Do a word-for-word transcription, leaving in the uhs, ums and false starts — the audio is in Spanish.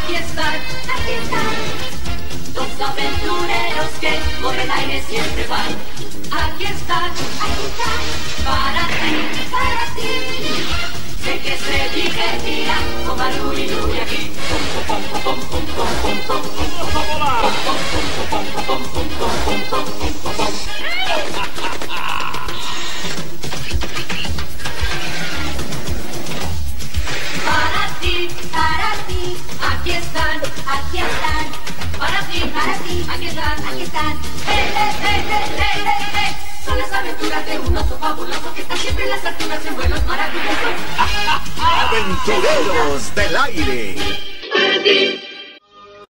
aquí están, aquí están. Dos aventureros que por el aire siempre van. Aquí están, aquí están. Para ti, para ti. Sé que se divertirán con Balú y Luli aquí. Para ti, para ti, aquí están, aquí están. Para ti, para ti, aquí están, aquí están. ¡Eh, eh, eh, eh, eh, eh, eh! Son las aventuras de un oso fabuloso que está siempre en las alturas en vuelos maravillosos. Aventureros del aire. Para ti.